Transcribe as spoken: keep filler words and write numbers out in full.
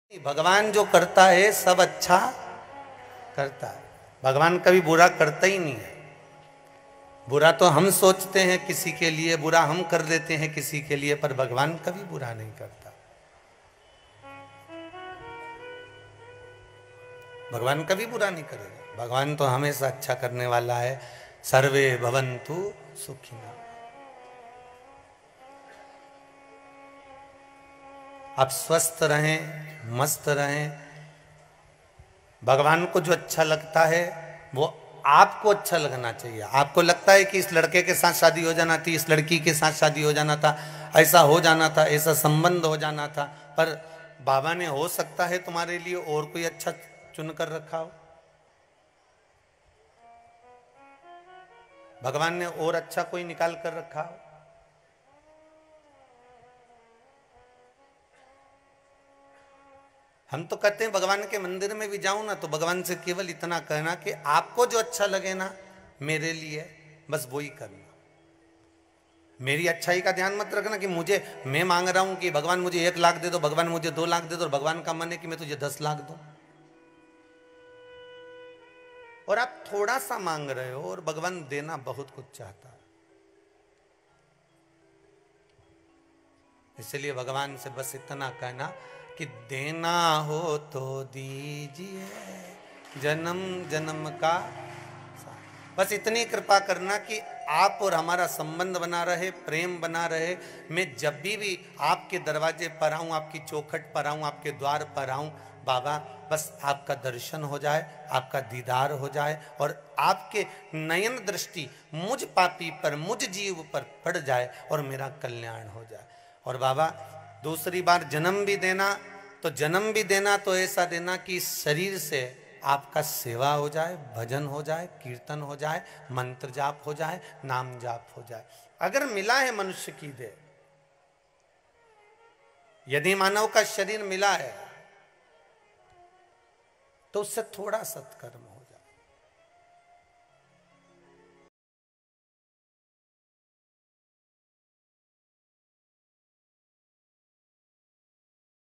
भगवान जो करता है सब अच्छा करता है। भगवान कभी बुरा करता ही नहीं है। बुरा तो हम सोचते हैं किसी के लिए, बुरा हम कर देते हैं किसी के लिए, पर भगवान कभी बुरा नहीं करता। भगवान कभी बुरा नहीं करेगा। भगवान तो हमेशा अच्छा करने वाला है। सर्वे भवन्तु सुखिनः। आप स्वस्थ रहें, मस्त रहें। भगवान को जो अच्छा लगता है वो आपको अच्छा लगना चाहिए। आपको लगता है कि इस लड़के के साथ शादी हो जाना थी, इस लड़की के साथ शादी हो जाना था, ऐसा हो जाना था, ऐसा संबंध हो जाना था, पर बाबा ने हो सकता है तुम्हारे लिए और कोई अच्छा चुन कर रखा हो। भगवान ने और अच्छा कोई निकाल कर रखा हो। हम तो कहते हैं भगवान के मंदिर में भी जाऊं ना तो भगवान से केवल इतना कहना कि आपको जो अच्छा लगे ना मेरे लिए, बस वो ही करना। मेरी अच्छाई का ध्यान मत रखना कि मुझे, मैं मांग रहा हूं कि भगवान मुझे एक लाख दे दो, भगवान मुझे दो लाख दे दो, और भगवान का मन है कि मैं तुझे दस लाख दूं। और आप थोड़ा सा मांग रहे हो और भगवान देना बहुत कुछ चाहता है। इसलिए भगवान से बस इतना कहना कि देना हो तो दीजिए जन्म जन्म का। बस इतनी कृपा करना कि आप और हमारा संबंध बना रहे, प्रेम बना रहे। मैं जब भी भी आपके दरवाजे पर आऊं, आपकी चौखट पर आऊं, आपके द्वार पर आऊं, बाबा बस आपका दर्शन हो जाए, आपका दीदार हो जाए और आपके नयन दृष्टि मुझ पापी पर, मुझ जीव पर पड़ जाए और मेरा कल्याण हो जाए। और बाबा दूसरी बार जन्म भी देना तो जन्म भी देना तो ऐसा देना कि इस शरीर से आपका सेवा हो जाए, भजन हो जाए, कीर्तन हो जाए, मंत्र जाप हो जाए, नाम जाप हो जाए। अगर मिला है मनुष्य की देह, यदि मानव का शरीर मिला है तो उससे थोड़ा सत्कर्म